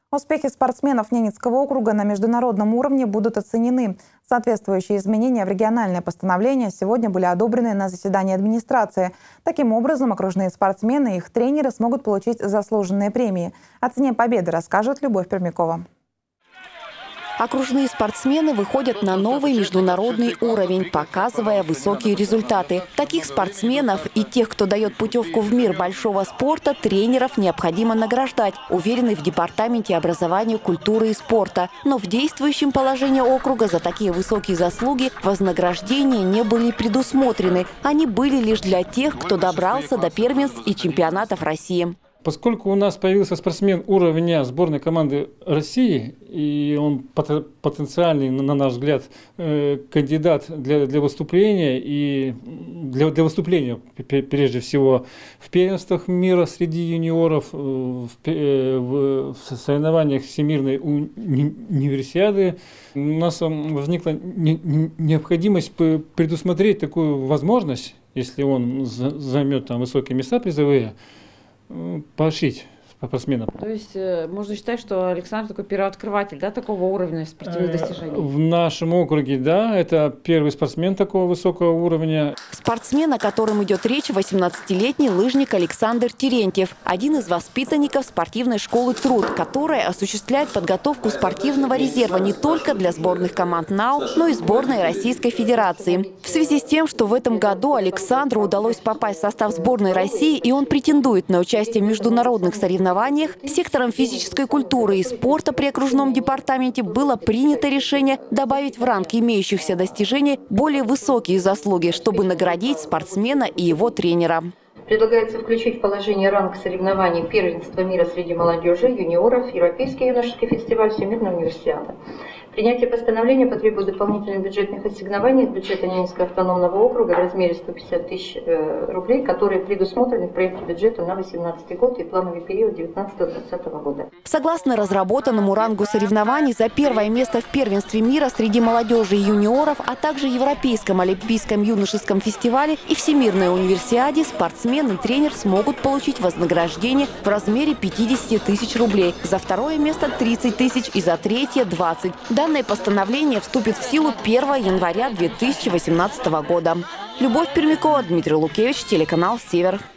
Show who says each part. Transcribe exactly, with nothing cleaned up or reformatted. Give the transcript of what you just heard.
Speaker 1: Успехи спортсменов Ненецкого округа на международном уровне будут оценены. Соответствующие изменения в региональное постановление сегодня были одобрены на заседании администрации. Таким образом, окружные спортсмены и их тренеры смогут получить заслуженные премии. О цене победы расскажет Любовь Пермякова.
Speaker 2: Окружные спортсмены выходят на новый международный уровень, показывая высокие результаты. Таких спортсменов и тех, кто дает путевку в мир большого спорта, тренеров необходимо награждать, уверены в Департаменте образования, культуры и спорта. Но в действующем положении округа за такие высокие заслуги вознаграждения не были предусмотрены. Они были лишь для тех, кто добрался до первенств и чемпионатов России.
Speaker 3: Поскольку у нас появился спортсмен уровня сборной команды России, и он потенциальный, на наш взгляд, кандидат для, для выступления, и для, для выступления, прежде всего, в первенствах мира среди юниоров, в, в соревнованиях Всемирной универсиады, у нас возникла необходимость предусмотреть такую возможность, если он займет там высокие места призовые, поощрить спортсменов.
Speaker 4: То есть можно считать, что Александр такой первооткрыватель, да, такого уровня спортивных достижений?
Speaker 3: В нашем округе, да, это первый спортсмен такого высокого уровня.
Speaker 2: Спортсмен, о котором идет речь, восемнадцатилетний лыжник Александр Терентьев, один из воспитанников спортивной школы «Труд», которая осуществляет подготовку спортивного резерва не только для сборных команд НАУ, но и сборной Российской Федерации. В связи с тем, что в этом году Александру удалось попасть в состав сборной России, и он претендует на участие в международных соревнованиях, сектором физической культуры и спорта при окружном департаменте было принято решение добавить в ранг имеющихся достижений более высокие заслуги, чтобы наградить спортсмена и его тренера.
Speaker 5: Предлагается включить в положение ранг соревнований первенства мира среди молодежи, юниоров, Европейский юношеский фестиваль, Всемирная универсиада. Принятие постановления потребует дополнительных бюджетных ассигнований из бюджета Ненецкого автономного округа в размере сто пятьдесят тысяч рублей, которые предусмотрены в проекте бюджета на две тысячи восемнадцатый год и плановый период две тысячи девятнадцатого — две тысячи двадцатого года.
Speaker 2: Согласно разработанному рангу соревнований, за первое место в первенстве мира среди молодежи и юниоров, а также Европейском олимпийском юношеском фестивале и Всемирной универсиаде спортсмен и тренер смогут получить вознаграждение в размере пятидесяти тысяч рублей. За второе место тридцать тысяч и за третье двадцать. Данное постановление вступит в силу первого января две тысячи восемнадцатого года. Любовь Пермякова, Дмитрий Лукевич, телеканал «Север».